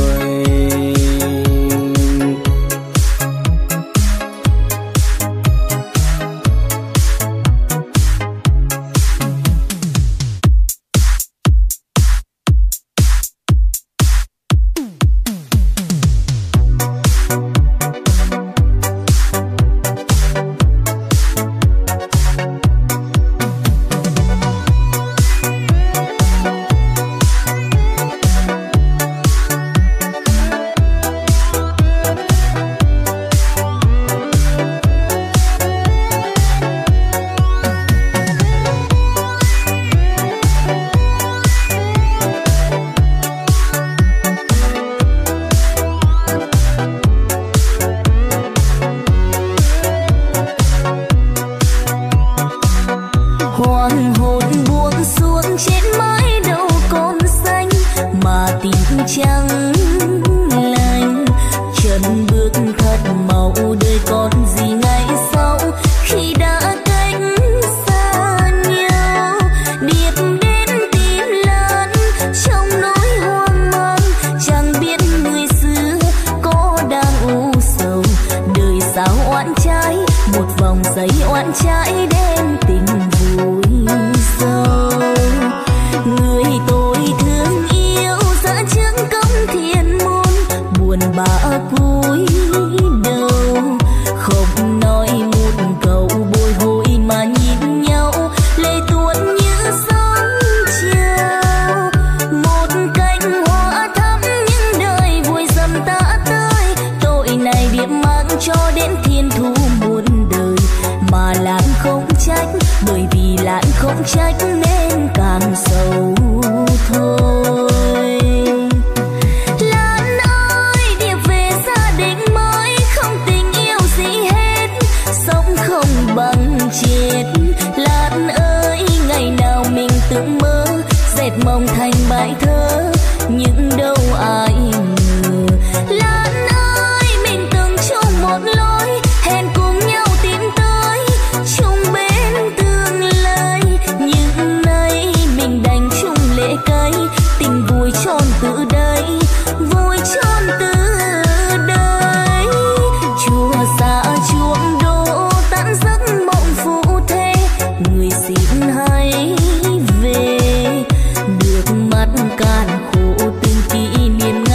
Càn khổ từng kỷ niệm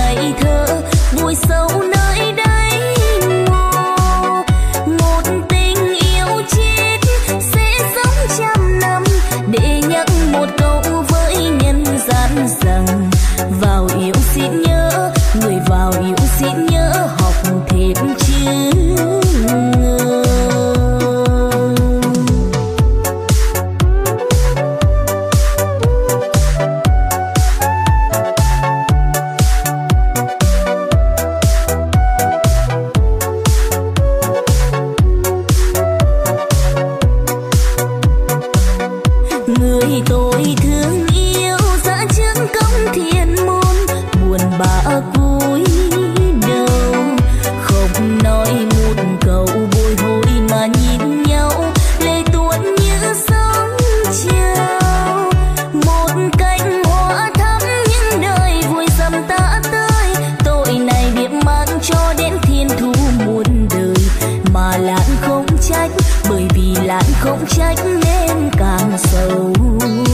lạn không trách nên càng sầu.